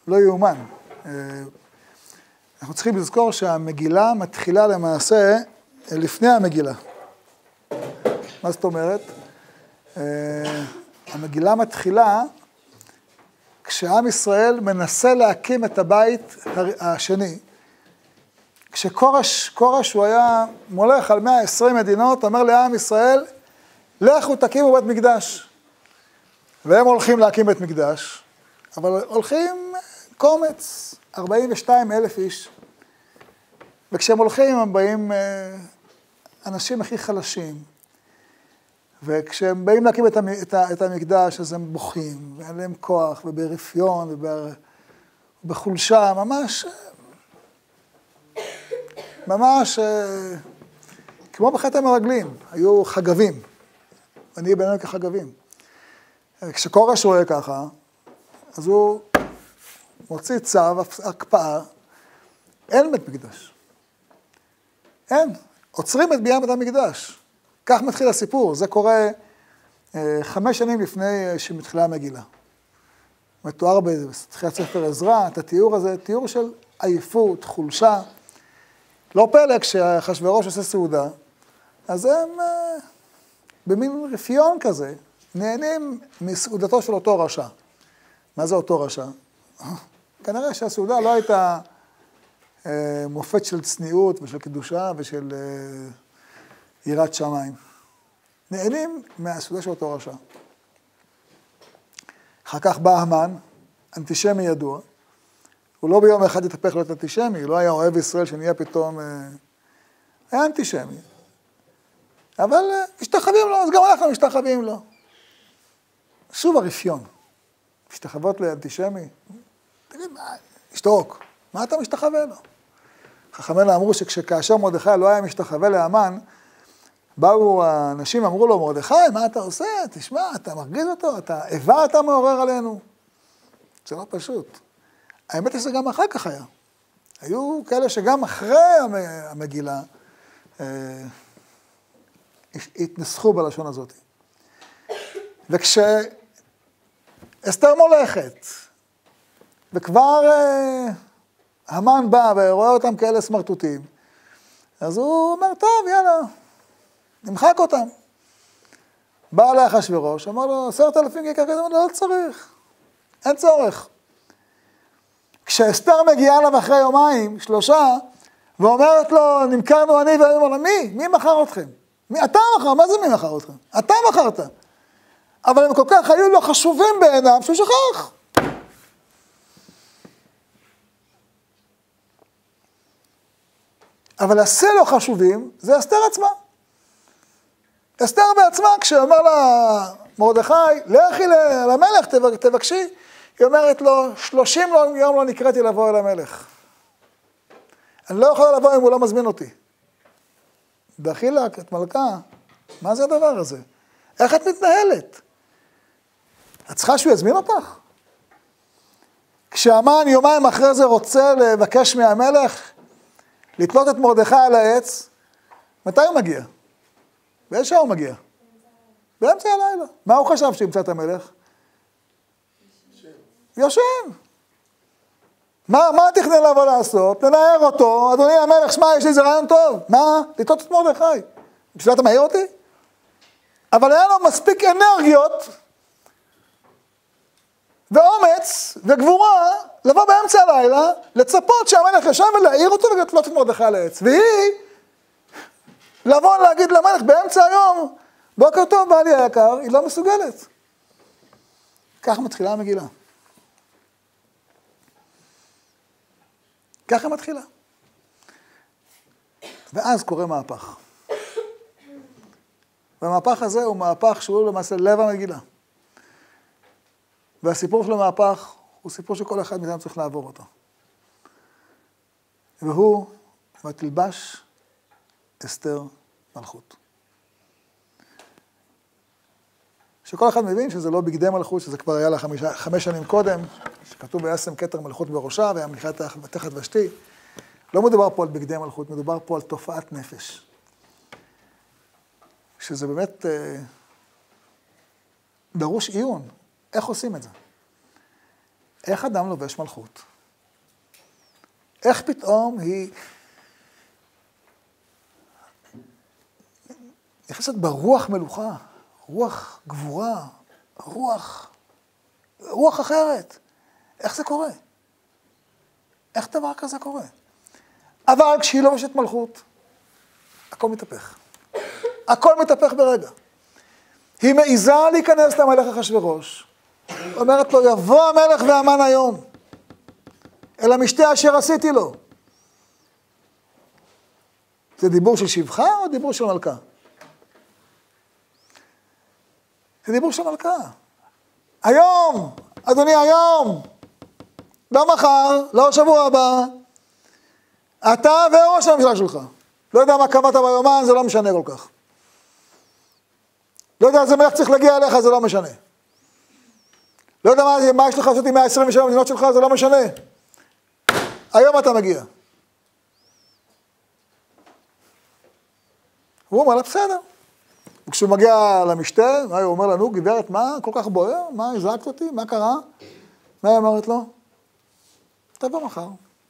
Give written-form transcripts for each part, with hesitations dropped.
לא יאומן. אנחנו צריכים לזכור שהמגילה מתחילה למעשה לפני המגילה. מה זאת אומרת? המגילה מתחילה כשעם ישראל מנסה להקים את הבית השני. כשקורש הוא היה מולך על 120 mדינות, אומר לעם ישראל, לכו תקימו בית מקדש. והם הולכים להקים בית מקדש, אבל הולכים קומץ, 42,000 איש. וכשהם הולכים הם באים אנשים הכי חלשים. וכשהם באים להקים את המקדש, אז הם בוכים, ואין להם כוח, וברפיון, ובחולשה, ממש, כמו בחטא המרגלים, היו חגבים. אני ביניהם כחגבים. כשקורש רואה ככה, אז הוא מוציא צו, הקפאה, אין בית מקדש. אין, עוצרים את בניית המקדש. כך מתחיל הסיפור, זה קורה 5 שנים לפני שמתחילה המגילה. מתואר בתחילת ספר עזרא, את התיאור הזה, תיאור של עייפות, חולשה. לא פלא כשאחשוורוש עושה סעודה, אז הם במין רפיון כזה, נהנים מסעודתו של אותו רשע. מה זה אותו רשע? כנראה שהסעודה לא הייתה מופת של צניעות ושל קדושה ושל יראת שמיים. נהנים מהסעודה של אותו רשע. אחר כך בא המן, אנטישמי ידוע. הוא לא ביום אחד התהפך להיות אנטישמי, הוא לא היה אוהב ישראל שנהיה פתאום... היה אנטישמי. אבל משתחווים לו, אז גם אנחנו משתחווים לו. שוב הרפיון. משתחוות לאנטישמי? תגיד, תשתוק, מה אתה משתחווה לו? חכמינו אמרו שכאשר מרדכי לא היה משתחווה להמן, באו האנשים, אמרו לו, מרדכי, מה אתה עושה? תשמע, אתה מרגיז אותו, איבה אתה מעורר עלינו. זה לא פשוט. האמת היא שזה גם אחר כך היה. היו כאלה שגם אחרי המגילה התנסחו בלשון הזאת. וכשאסתר מולכת, וכבר המן בא ורואה אותם כאלה סמרטוטים, אז הוא אומר, טוב, יאללה, נמחק אותם. בא לאחשוורוש, אמר לו, 10,000 כיכר כזה, לא צריך, אין צורך. כשאסתר מגיעה אליו אחרי 2-3, ואומרת לו, נמכרנו אני והוא אומר לו, מי מכר אתכם? אתה מכר, מה זה מי מכר אתכם? אתה מכרת. אבל הם כל כך היו לו חשובים בעיניו, שהוא שכח. אבל עשה לו חשובים, זה אסתר עצמה. אסתר בעצמה, כשאומר לה, מרדכי, לכי למלך, תבקשי, היא אומרת לו, 30 יום לא נקראתי לבוא אל המלך. אני לא יכולה לבוא אם הוא לא מזמין אותי. דחילק, את מלכה, מה זה הדבר הזה? איך את מתנהלת? את צריכה שהוא יזמין אותך? כשהמן יומיים אחרי זה רוצה לבקש מהמלך, לתלות את מרדכי על העץ, מתי הוא מגיע? באיזה שעה הוא מגיע? באמצע הלילה. מה הוא חשב שימצא את המלך? יושב. מה תכנן לבוא לעשות? לנער אותו, אדוני המלך, שמע, יש לי איזה רעיון טוב. מה? לתלות את מרדכי. בשביל אתה מהיר אותי? אבל היה לו מספיק אנרגיות, ואומץ, וגבורה, לבוא באמצע הלילה, לצפות שהמלך ישב ולהעיר אותו ולתלות את מרדכי על העץ. והיא, לבוא להגיד למלך באמצע היום, בוקר טוב, בעלי היקר, היא לא מסוגלת. כך מתחילה המגילה. ככה מתחילה. ואז קורה מהפך. והמהפך הזה הוא מהפך שהוא למעשה לב המגילה. והסיפור של המהפך הוא סיפור שכל אחד מאיתנו צריך לעבור אותו. והוא ותלבש אסתר מלכות. שכל אחד מבין שזה לא בגדי מלכות, שזה כבר היה לה 5 שנים קודם, שכתוב וישם כתר מלכות בראשה, והיה מלכה תחת ושתי. לא מדובר פה על בגדי מלכות, מדובר פה על תופעת נפש. שזה באמת דרוש עיון. איך עושים את זה? איך אדם לובש מלכות? איך פתאום היא נכנסת ברוח מלוכה, רוח גבורה, רוח אחרת. איך זה קורה? איך דבר כזה קורה? אבל כשהיא לובשת מלכות, הכל מתהפך. הכל מתהפך ברגע. היא מעיזה להיכנס למלך אחשוורוש. אומרת לו, יבוא המלך והמן היום, אל המשתה אשר עשיתי לו. זה דיבור של שבחה או דיבור של מלכה? זה דיבור של מלכה. היום, אדוני, היום, לא מחר, לא שבוע הבא, אתה וראש הממשלה שלך. לא יודע מה קבעת ביומן, זה לא משנה כל כך. לא יודע איזה מלך צריך להגיע אליך, זה לא משנה. לא יודע מה יש לך לעשות עם 127 מדינות שלך, זה לא משנה. היום אתה מגיע. הוא אומר לה, בסדר. וכשהוא מגיע למשתה, הוא אומר לנו, גברת, מה כל כך בוער? מה, הזעקת אותי? מה קרה? מה היא אומרת לו? תבוא מחר.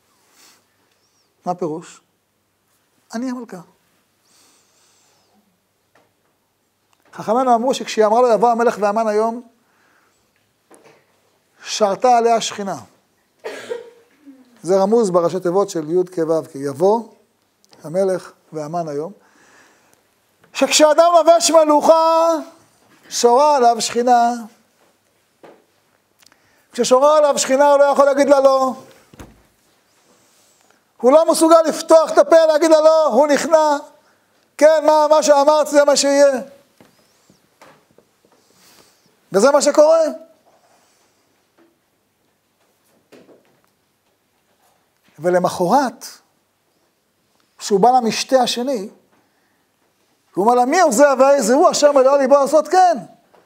מה פירוש? אני המלכה. חכמינו אמרו שכשהיא אמרה לו, יבוא המלך והמן היום, שרתה עליה שכינה. זה רמוז בראשי תיבות של י' כו', כי יבוא המלך והמן היום, שכשאדם לובש מלוכה, שורה עליו שכינה. כששורה עליו שכינה, הוא לא יכול להגיד לה לא. הוא לא מסוגל לפתוח את הפה, להגיד לה לא, הוא נכנע. כן, מה שאמרת זה מה שיהיה. וזה מה שקורה. ולמחרת, כשהוא בא למשתה השני, הוא אומר לה, מי הוא זה ואיזה הוא אשר מראה לי בוא לעשות כן?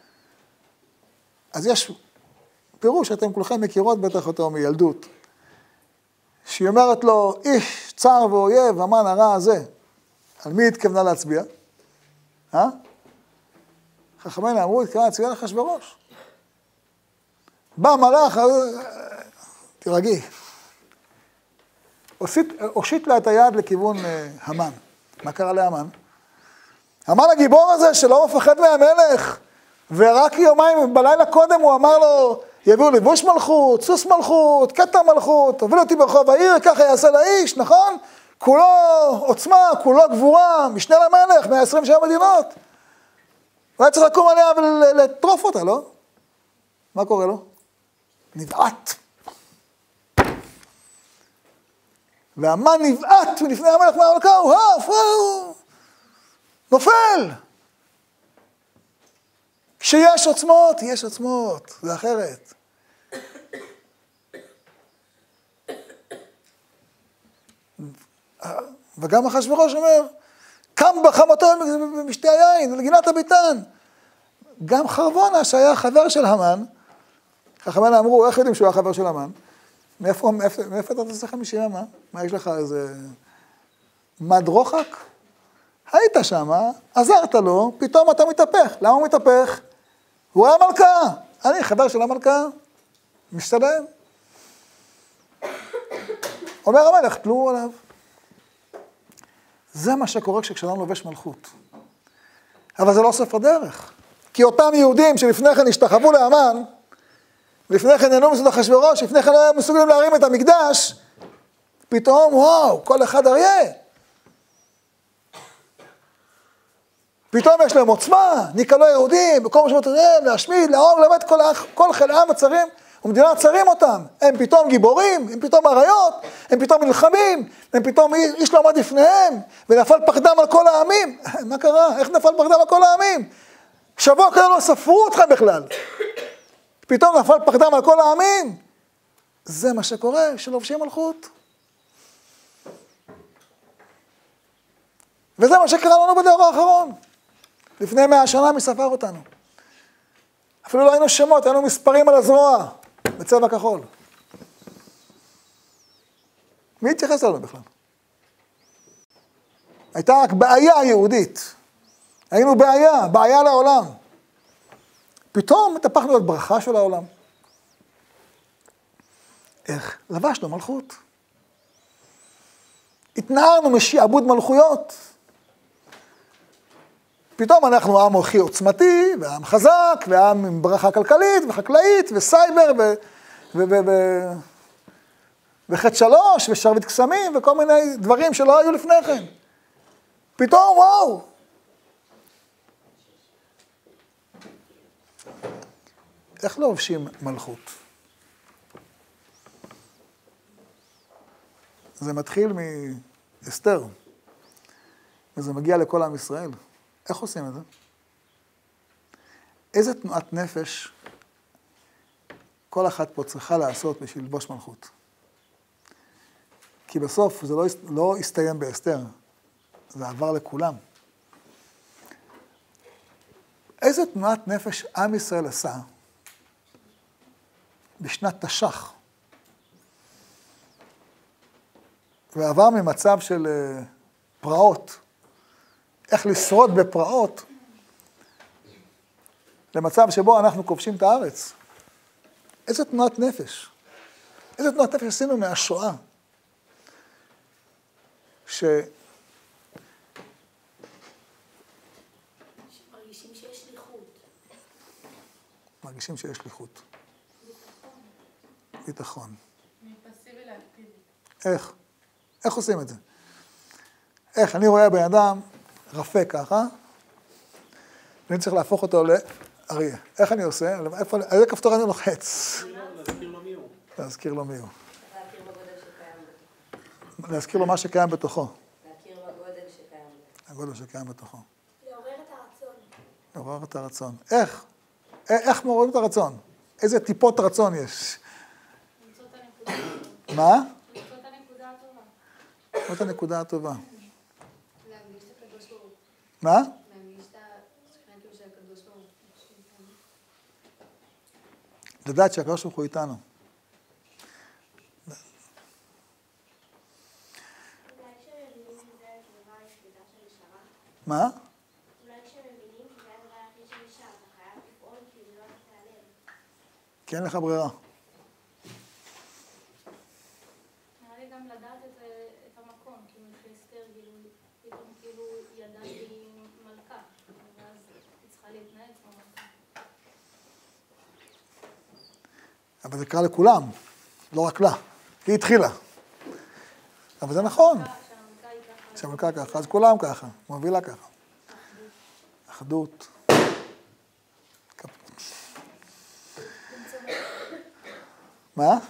אז יש פירוש שאתם כולכם מכירות בטח אותו מילדות, שהיא אומרת לו, איש צר ואויב, המן הרע הזה, על מי התכוונה להצביע? חכמינו אמרו, התכוונה להצביע לאחשוורוש. בא מלאך, תרגי, הושיט לה את היד לכיוון המן. מה קרה להמן? המן הגיבור הזה שלא מפחד מהמלך, ורק יומיים בלילה קודם הוא אמר לו, יביאו לבוש מלכות, סוס מלכות, קטע מלכות, תוביל אותי ברחוב העיר, ככה יעשה לאיש, נכון? כולו עוצמה, כולו גבורה, משנה למלך, 127 מדינות. הוא היה צריך לקום עליה ולטרוף אותה, לא? מה קורה לו? נבעט. והמן נבעט לפני המלך מהמלכה, הוא נופל. כשיש עוצמות, יש עוצמות, זה אחרת. וגם אחשוורוש אומר, קם בחמתו במשתה היין, לגינת הביתן. גם חרבונה, שהיה חבר של המן, חכמינו אמרו, איך יודעים שהוא היה חבר של המן? מאיפה אתה תעשה 50 מה? מה יש לך איזה מד רוחק? היית שם, עזרת לו, פתאום אתה מתהפך. למה הוא מתהפך? הוא היה מלכה. אני חבר של המלכה, משתלם. אומר המלך, תלו עליו. זה מה שקורה כשאדם לובש מלכות. אבל זה לא סוף הדרך. כי אותם יהודים שלפני כן השתחוו להמן, לפני כן ינו מסוד אחשוורוש, לפני כן לא היו מסוגלים להרים את המקדש, פתאום, וואו, כל אחד אריה. פתאום יש להם עוצמה, נקלו יהודים, בכל משמעות עליהם, להשמיד, להרוג, לבית כל חיל העם הצרים, ומדינה צרים אותם. הם פתאום גיבורים, הם פתאום אריות, הם פתאום נלחמים, הם פתאום איש לא עמד לפניהם, ונפל פחדם על כל העמים. מה קרה? איך נפל פחדם על כל העמים? שבוע כזה לא ספרו אתכם בכלל. פתאום נפל פחדם על כל העמים. זה מה שקורה, שלובשים מלכות. וזה מה שקרה לנו בדור האחרון. לפני 100 שנה מי ספר אותנו. אפילו לא היינו שמות, היינו מספרים על הזרוע, בצבע כחול. מי התייחס לנו בכלל? הייתה רק בעיה יהודית. היינו בעיה לעולם. פתאום התהפכנו להיות ברכה של העולם. איך? לבשנו מלכות. התנערנו משעבוד מלכויות. פתאום אנחנו עם הכי עוצמתי, ועם חזק, ועם עם ברכה כלכלית, וחקלאית, וסייבר, וחטא 3, ושרביט קסמים, וכל מיני דברים שלא היו לפני כן. פתאום, וואו. איך לובשים מלכות? זה מתחיל מאסתר, וזה מגיע לכל עם ישראל. איך עושים את זה? איזה תנועת נפש כל אחת פה צריכה לעשות בשביל ללבוש מלכות? כי בסוף זה לא הסתיים באסתר, זה עבר לכולם. איזה תנועת נפש עם ישראל עשה בשנת תש"ח, ועבר ממצב של פרעות, איך לשרוד בפרעות, למצב שבו אנחנו כובשים את הארץ. איזה תנועת נפש. איזה תנועת נפש עשינו מהשואה. מרגישים שיש שליחות. מרגישים שיש שליחות. ביטחון. מפסיבי לאקטיבי. איך? איך עושים את זה? איך? אני רואה בן אדם רפה ככה, ואני צריך להפוך אותו לאריה. איך אני עושה? איזה כפתור אני לוחץ? להזכיר לו מי הוא. להזכיר לו מי הוא. להכיר בגודל שקיים בתוכו. להזכיר לו מה שקיים בתוכו. להכיר בגודל שקיים בתוכו. הגודל שקיים בתוכו. לעורר את הרצון. לעורר את הרצון. איך? איך מעוררים את הרצון? איזה טיפות רצון יש? למצוא את הנקודה הטובה. מה? למצוא את הנקודה הטובה. זאת הנקודה הטובה. להנגיש את הקדוש ברוך הוא. מה? להנגיש את השכינה כאילו של הקדוש ברוך הוא. לדעת שהקדוש ברוך הוא איתנו. אולי כשמבינים שזה הדבר היחידה שנשארה? מה? אולי כשמבינים שזה הדבר היחיד שנשאר, אתה חייב לפעול כי זה לא תיעלם. כי אין לך ברירה. נראה לי גם לדעת את המקום, כי מפסטר פתאום כאילו ידעתי מלכה, ואז היא צריכה להתנהג כמו מלכה. אבל זה קרה לכולם, לא רק לה. היא התחילה. אבל זה נכון. שהמלכה היא ככה. שהמלכה ככה, אז כולם ככה, מובילה ככה. אחדות. מה?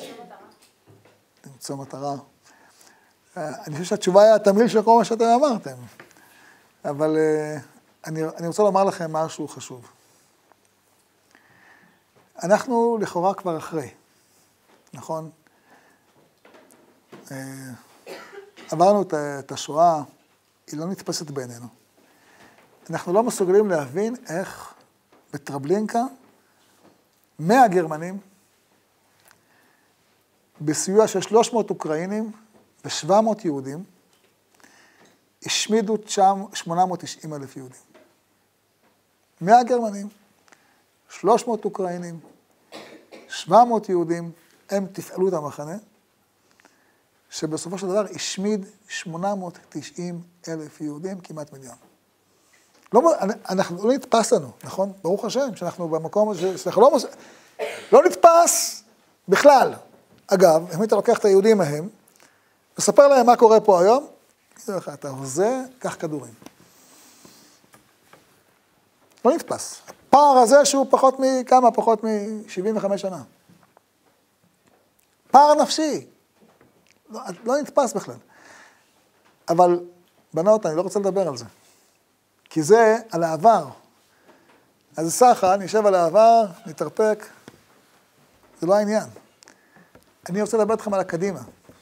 למצוא מטרה. אני חושב שהתשובה היה התמליל של כל מה שאתם אמרתם. אבל אני רוצה לומר לכם משהו חשוב. אנחנו לכאורה כבר אחרי, נכון? עברנו את השואה, היא לא נתפסת בעינינו. אנחנו לא מסוגלים להבין איך בטרבלינקה 100 גרמנים, בסיוע של 300 אוקראינים ו700 יהודים, השמידו 890,000 יהודים. 100 גרמנים, 300 אוקראינים, 700 יהודים, הם תפעלו את המחנה, שבסופו של דבר השמיד 890,000 יהודים, כמעט מיליון. אנחנו לא נתפס לנו, נכון? ברוך השם, שאנחנו במקום הזה, שאנחנו לא נתפס בכלל. אגב, אם אתה לוקח את היהודים מהם, וספר להם מה קורה פה היום, תגידו לך, אתה הוזה, קח כדורים. לא נתפס. הפער הזה שהוא פחות מ-75 שנה. פער נפשי. לא נתפס בכלל. אבל, בנות, אני לא רוצה לדבר על זה. כי זה על העבר. אז סחה, נשב על העבר, נתרפק. זה לא העניין. אני רוצה לדבר אתכם על הקדימה.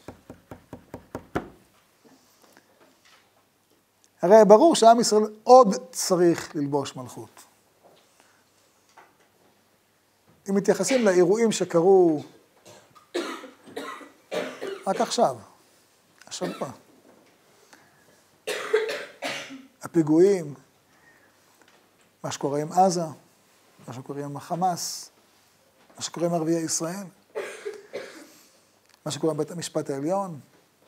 הרי ברור שעם ישראל עוד צריך ללבוש מלכות. אם מתייחסים לאירועים שקרו רק עכשיו, השבוע. הפיגועים, מה שקורה עם עזה, מה שקורה עם החמאס, מה שקורה עם ערביי ישראל. מה שקורה בבית המשפט העליון.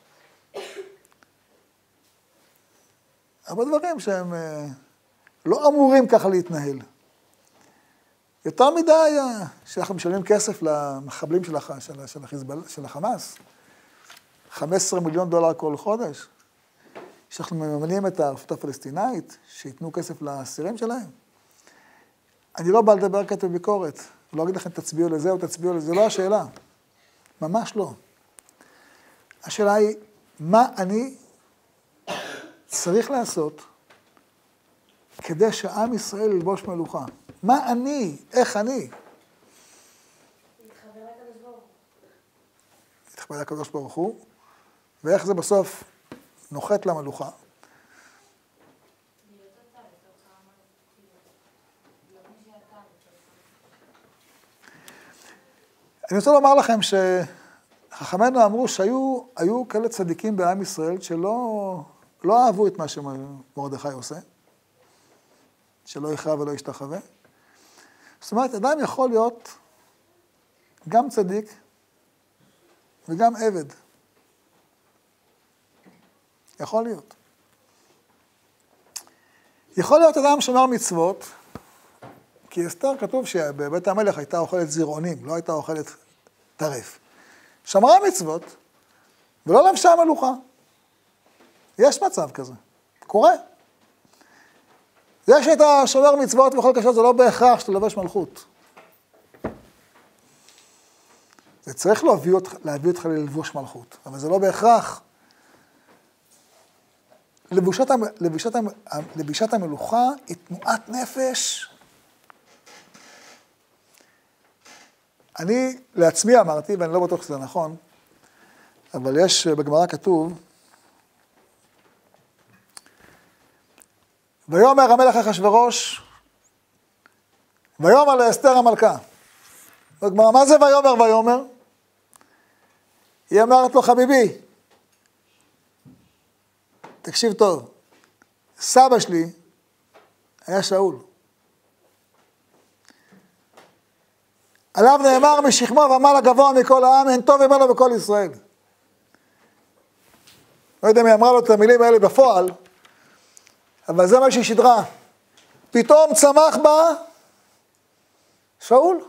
הרבה דברים שהם לא אמורים ככה להתנהל. יותר מדי שאנחנו משלמים כסף למחבלים של החמאס, $15 מיליון כל חודש, שאנחנו מממנים את הרשות הפלסטינאית, שיתנו כסף לאסירים שלהם. אני לא בא לדבר כעת בביקורת, לא אגיד לכם תצביעו לזה או תצביעו לזה, זה לא השאלה. ממש לא. השאלה היא, מה אני צריך לעשות כדי שעם ישראל ילבוש מלוכה? מה אני? איך אני? להתחבר לקדוש ברוך הוא, ואיך זה בסוף נוחת למלוכה. אני רוצה לומר לכם שחכמינו אמרו שהיו כאלה צדיקים בעם ישראל שלא אהבו את מה שמרדכי עושה, שלא יכרע ולא ישתחווה. זאת אומרת, אדם יכול להיות גם צדיק וגם עבד. יכול להיות. יכול להיות אדם שומר מצוות, כי אסתר כתוב שבבית המלך הייתה אוכלת זרעונים, לא הייתה אוכלת טרף. שמרה מצוות ולא לבשה מלוכה. יש מצב כזה, קורה. זה שאתה שומר מצוות ואוכל כשר, זה לא בהכרח שאתה לובש מלכות. זה צריך להביא אותך ללבוש מלכות, אבל זה לא בהכרח. לבישת המלוכה היא תנועת נפש. אני לעצמי אמרתי, ואני לא בטוח שזה נכון, אבל יש בגמרא כתוב, ויאמר המלך אחשוורוש, ויאמר לאסתר המלכה. בגמרא, מה זה ויאמר? היא אמרת לו, חביבי, תקשיב טוב, סבא שלי היה שאול. עליו נאמר משכמו ומעלה גבוה מכל העם, אין טוב ממנו בכל ישראל. לא יודע מי אמרה לו את המילים האלה בפועל, אבל זה מה שהיא שדרה. פתאום צמח בה שאול.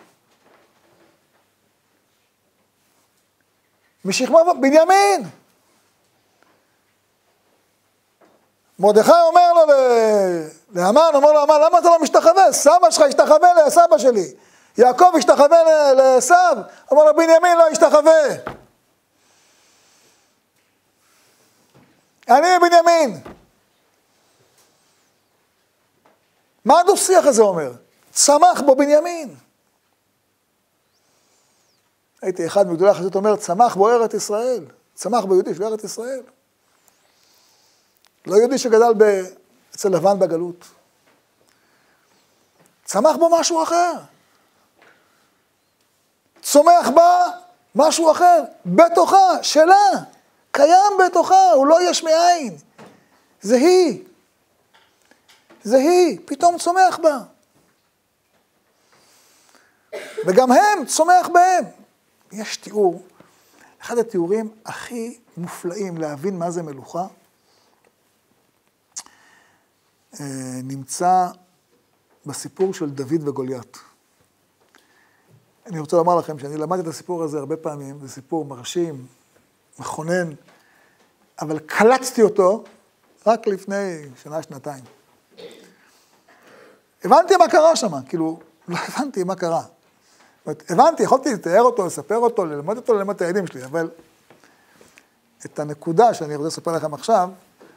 משכמו בנימין. מרדכי אומר לו להמן, אומר לו, המן, למה אתה לא משתחווה? סבא שלך השתחווה לסבא שלי. יעקב השתחווה לעשיו, אומר לו, בנימין לא השתחווה. אני בנימין. מה הדו-שיח הזה אומר? צמח בו בנימין. הייתי אחד מגדולי החסידות אומר, צמח בו ארץ ישראל. צמח בו יהודי של ארץ ישראל. לא יהודי שגדל אצל לבן בגלות. צמח בו משהו אחר. צומח בה משהו אחר. בתוכה, שלה. קיים בתוכה, הוא לא יש מאין. זה היא. זה היא, פתאום צומח בה. וגם הם צומח בהם. יש תיאור, אחד התיאורים הכי מופלאים להבין מה זה מלוכה, נמצא בסיפור של דוד וגוליית. אני רוצה לומר לכם שאני למדתי את הסיפור הזה הרבה פעמים, זה סיפור מרשים, מכונן, אבל קלצתי אותו רק לפני שנה, שנתיים. הבנתי מה קרה שם, כאילו, לא הבנתי מה קרה. זאת אומרת, הבנתי, יכולתי לתאר אותו, לספר אותו, ללמוד אותו, ללמוד את הילדים שלי, אבל את הנקודה שאני רוצה לספר לכם עכשיו,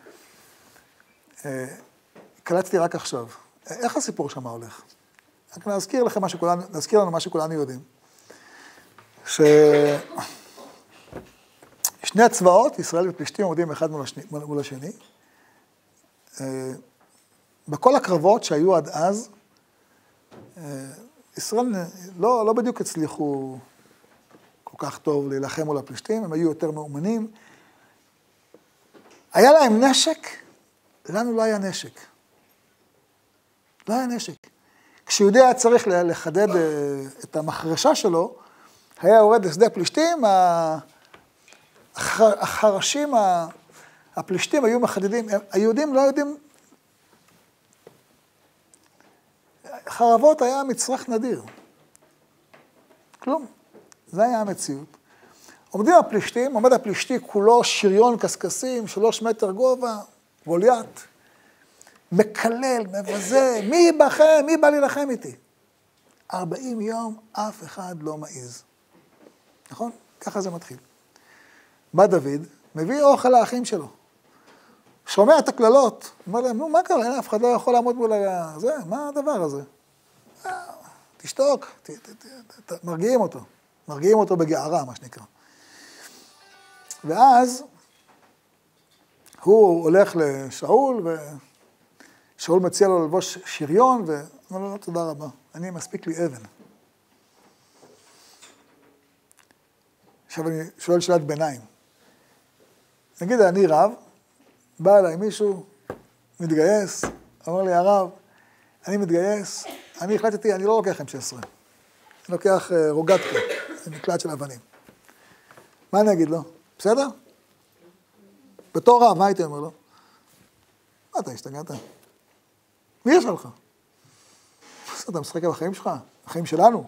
קלצתי רק עכשיו. איך הסיפור שם הולך? רק להזכיר לנו מה שכולנו יודעים. ששני הצבאות, ישראל ופלישתים, עומדים אחד מול השני. בכל הקרבות שהיו עד אז, ישראל לא בדיוק הצליחו כל כך טוב להילחם מול הפלישתים, הם היו יותר מאומנים. היה להם נשק, לנו לא היה נשק. לא היה נשק. כשיהודי היה צריך לחדד את המחרשה שלו, היה יורד לשדה פלישתים, החרשים, הפלישתים היו מחדדים, היהודים לא יודעים, חרבות היה מצרך נדיר. כלום. זה היה המציאות. עומדים הפלישתים, עומד הפלישתי כולו שריון קסקסים, 3 מטר גובה, גוליית, מקלל, מבזה, מי בכם, מי בא להילחם איתי? 40 יום אף אחד לא מעיז. נכון? ככה זה מתחיל. בא דוד, מביא אוכל לאחים שלו. שומע את הכללות, אומר להם, נו, מה קרה? אף אחד לא יכול לעמוד מול זה, מה הדבר הזה? תשתוק, מרגיעים אותו. מרגיעים אותו בגערה, מה שנקרא. ואז הוא הולך לשאול, ושאול מציע לו ללבוש שריון, ואומר לו, לא, תודה רבה, אני מספיק לי אבן. עכשיו אני שואל שאלת ביניים. נגיד, אני רב, בא אליי מישהו, מתגייס, אמר לי, הרב, אני מתגייס, אני החלטתי, אני לא לוקח M16, אני לוקח רוגטקה, זה מקלט של אבנים. מה אני אגיד לו? בסדר? בתור רב, מה הייתי אומר לו? מה אתה השתגעת? מי יש לך? אתה משחק בחיים שלך? בחיים שלנו?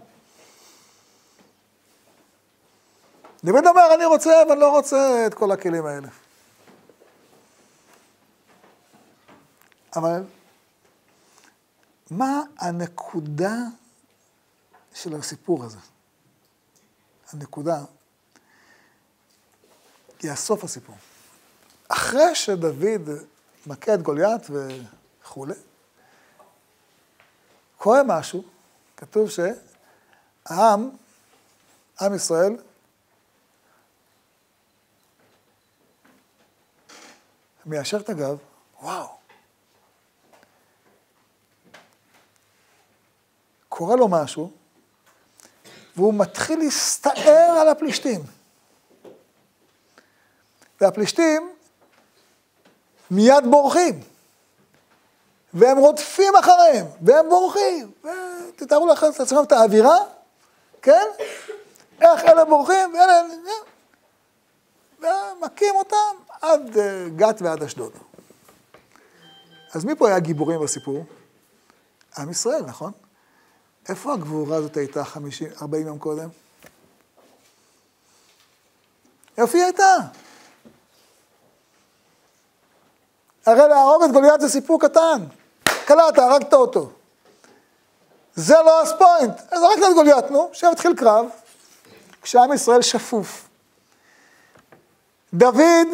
דוד אומר, אני רוצה, אבל לא רוצה את כל הכלים האלה. אבל מה הנקודה של הסיפור הזה? הנקודה היא הסוף הסיפור. אחרי שדוד מכה את גוליית וכו', קורה משהו, כתוב שהעם, עם ישראל, מיישר את הגב, וואו. קורה לו משהו, והוא מתחיל להסתער על הפלישתים. והפלישתים מיד בורחים. והם רודפים אחריהם, והם בורחים. ותתארו לכם את עצמם את האווירה, כן? איך אלה בורחים, ואלה... ומכים אותם עד גת ועד אשדוד. אז מי פה היה גיבורים בסיפור? עם ישראל, נכון? איפה הגבורה הזאת הייתה 40 יום קודם? איפה היא הייתה? הרי להרוג את גוליית זה סיפור קטן. קלעת, הרגת אותו. זה לא הספוינט. אז הרגת את גוליית, נו, שהתחיל קרב, כשעם ישראל שפוף. דוד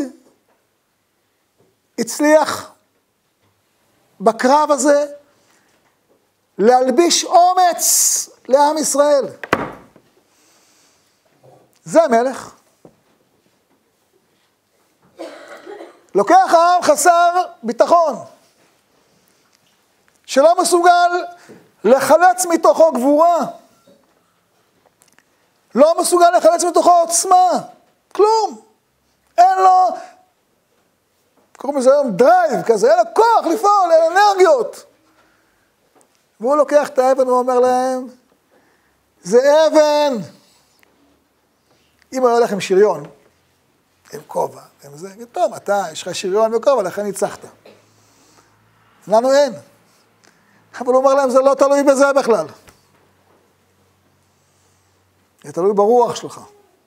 הצליח בקרב הזה להלביש אומץ לעם ישראל. זה המלך. לוקח העם חסר ביטחון, שלא מסוגל לחלץ מתוכו גבורה, לא מסוגל לחלץ מתוכו עוצמה, כלום. אין לו, קוראים לזה היום דרייב כזה, אין לו כוח לפעול, אין אנרגיות. והוא לוקח את האבן ואומר להם, זה אבן. אם הוא הולך עם שריון, עם כובע, עם זה, טוב, אתה, יש לך שריון וכובע, לכן ניצחת. לנו אין. אבל הוא אומר להם, זה לא תלוי בזה בכלל. זה תלוי ברוח שלך.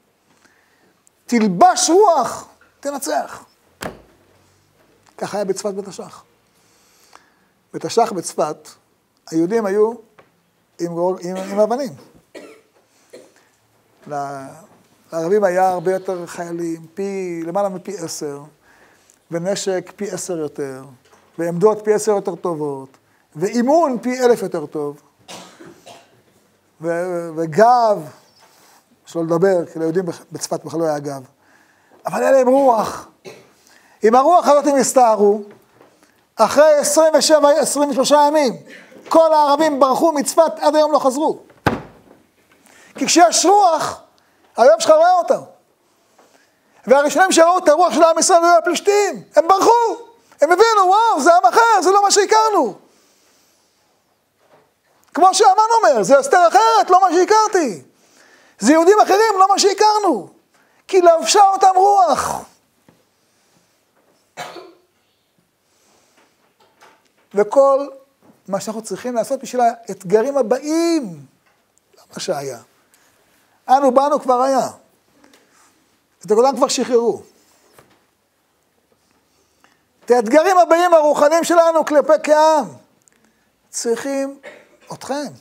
תלבש רוח, תנצח. ככה היה בצפת בתש"ח. בתש"ח בצפת, היהודים היו עם אבנים. לערבים היה הרבה יותר חיילים, למעלה מפי 10, ונשק פי 10 יותר, ועמדות פי 10 יותר טובות, ואימון פי 1000 יותר טוב, וגב, שלא לדבר, כי ליהודים בצפת בכלל לא היה גב. אבל אלה עם רוח. עם הרוח הזאת הם הסתערו, אחרי 23 ימים, כל הערבים ברחו מצפת, עד היום לא חזרו. כי כשיש רוח, האויב שלך רואה אותה. והראשונים שראו את הרוח של עם ישראל היו הפלישתים, הם ברחו. הם הבינו, וואו, זה עם אחר, זה לא מה שהכרנו. כמו שאמן אומר, זה אסתר אחרת, לא מה שהכרתי. זה יהודים אחרים, לא מה שהכרנו. כי לבשה אותם רוח. וכל מה שאנחנו צריכים לעשות בשביל האתגרים הבאים, לא מה שהיה. אנו באנו כבר היה. את הגולן כבר שחררו. את האתגרים הבאים הרוחניים שלנו כלפי כעם, צריכים אתכם.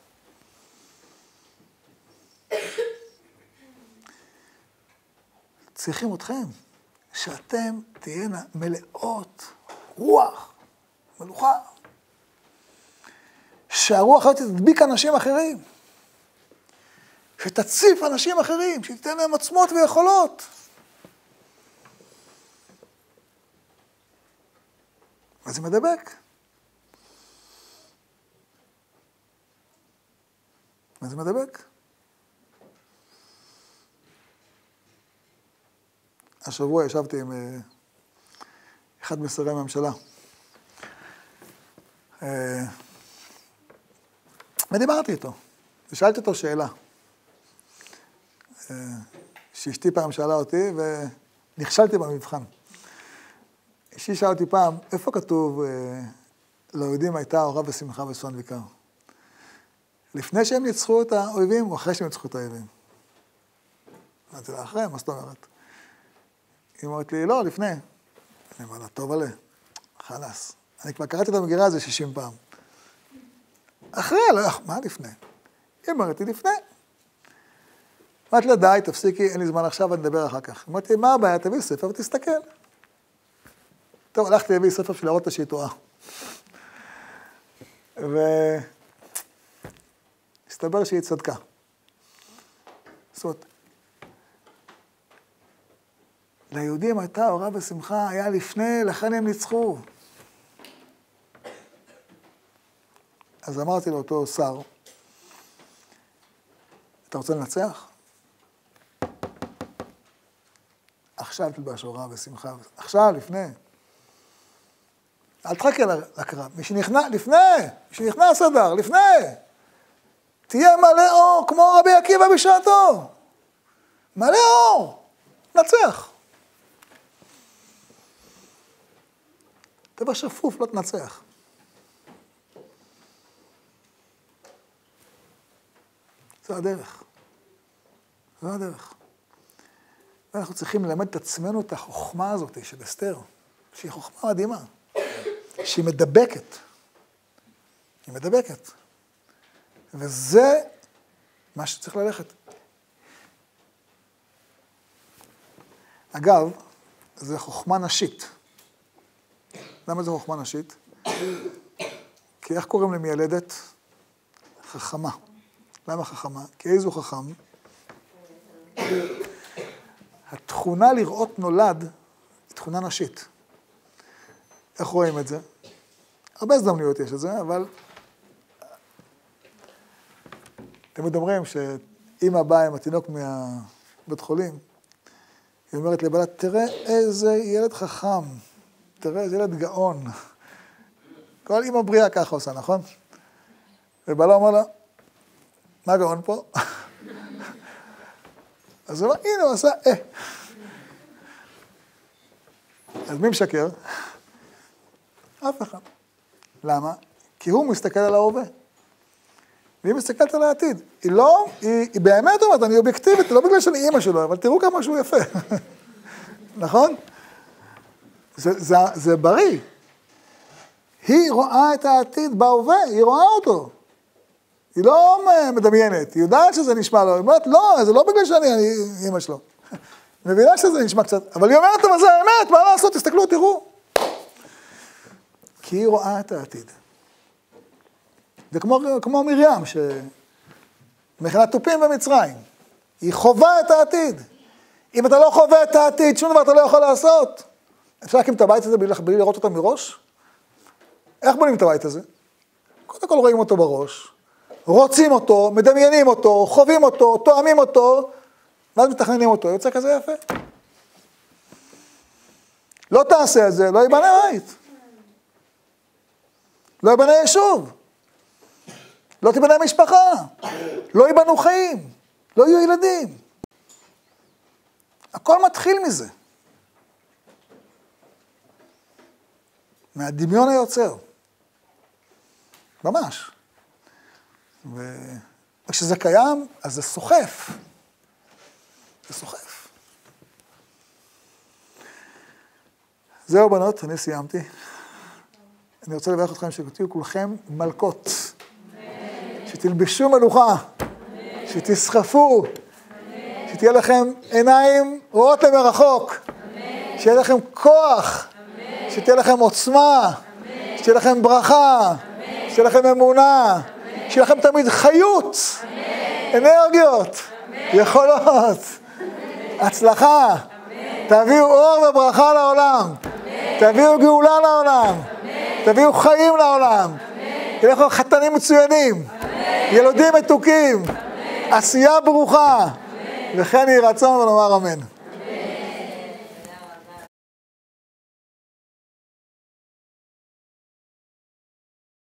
צריכים אתכם, שאתם תהיינה מלאות רוח, מלוכה. שהרוח הזאת תדביק אנשים אחרים. שתציף אנשים אחרים, שתיתן להם עצמות ויכולות. אז זה מדבק. מה זה מדבק? השבוע ישבתי עם אחד משרי הממשלה. ודיברתי איתו, ושאלתי אותו שאלה. שאשתי פעם שאלה אותי, ונכשלתי במבחן. אשתי שאלה אותי פעם, איפה כתוב, ליהודים הייתה אורה ושמחה וששון ויקר? לפני שהם ניצחו את האויבים, או אחרי שהם ניצחו את האויבים? אמרתי לה, אחרי, מה זאת אומרת? היא אומרת לי, לא, לפני. אני אומר לה, טוב עלה, חלס. אני כבר קראתי את המגירה הזה 60 פעם. אחרי, לא, מה לפני? היא אומרת לי, לפני. אמרתי לה, די, תפסיקי, אין לי זמן עכשיו, אני אדבר אחר כך. אמרתי, מה הבעיה? תביא ספר ותסתכל. טוב, הלכתי להביא ספר של לראות שהיא טועה. הסתבר שהיא צדקה. זאת אומרת, ליהודים הייתה אורה ושמחה, היה לפני, לכן הם ניצחו. אז אמרתי לאותו שר, אתה רוצה לנצח? עכשיו תלבש אורה ושמחה. עכשיו, לפני. אל תחכה לקרב. מי שנכנס אדר, לפני. תהיה מלא אור, כמו רבי עקיבא בשעתו. מלא אור. נצח. דבר שפוף, לא תנצח. זו הדרך. זו הדרך. ואנחנו צריכים ללמד את עצמנו את החוכמה הזאת של אסתר, שהיא חוכמה מדהימה, שהיא מדבקת. היא מדבקת. וזה מה שצריך ללכת. אגב, זה חוכמה נשית. למה זה חוכמה נשית? כי איך קוראים למיילדת? חכמה. למה חכמה? כי איזו חכם? התכונה לראות נולד היא תכונה נשית. איך רואים את זה? הרבה הזדמנויות יש את זה, אבל תמיד אומרים שאמא באה עם התינוק מהבית חולים, היא אומרת לבעלה, תראה איזה ילד חכם, תראה איזה ילד גאון. כל אמא בריאה ככה עושה, נכון? ובעלה אומר לה, מה גאון פה? אז הוא אומר, הנה הוא עשה, אז מי משקר? אף אחד. למה? כי הוא מסתכל על ההווה. והיא מסתכלת על העתיד. היא לא, היא באמת אומרת, אני אובייקטיבית, לא בגלל שאני אימא שלו, אבל תראו כמה שהוא יפה. נכון? זה בריא. היא רואה את העתיד בהווה, היא רואה אותו. היא לא מדמיינת, היא יודעת שזה נשמע לו, היא אומרת, לא, זה לא בגלל שאני אימא שלו. היא מבינה שזה נשמע קצת, אבל היא אומרת, אבל זה האמת, מה לעשות, תסתכלו, תראו. כי היא רואה את העתיד. זה כמו מרים, שמכינת תופים במצרים. היא חובה את העתיד. אם אתה לא חווה את העתיד, שום דבר אתה לא יכול לעשות. אפשר להקים את הבית הזה בלי לראות אותו מראש? איך בונים את הבית הזה? קודם כל רואים אותו בראש, רוצים אותו, מדמיינים אותו, חווים אותו, תואמים אותו, ואז מתכננים אותו. יוצא כזה יפה. לא תעשה את זה, לא ייבנה בית. לא ייבנה יישוב. לא תיבנה משפחה. לא ייבנו חיים. לא יהיו ילדים. הכל מתחיל מזה. מהדמיון היוצר. ממש. וכשזה קיים, אז זה סוחף. זה סוחף. זהו בנות, אני סיימתי. אני רוצה לברך אתכם שתהיו כולכם מלכות. שתלבשו מלוכה. שתסחפו. שתהיה לכם עיניים רואות למרחוק. שיהיה לכם כוח. שתהיה לכם עוצמה. שתהיה לכם ברכה. שתהיה לכם אמונה. שיהיה לכם תמיד חיות. אנרגיות. יכולות. הצלחה. תביאו אור וברכה לעולם. תביאו גאולה לעולם. תביאו חיים לעולם. יהיו לכם חתנים מצוינים. ילודים מתוקים. עשייה ברוכה. וכן יהי רצון ונאמר אמן.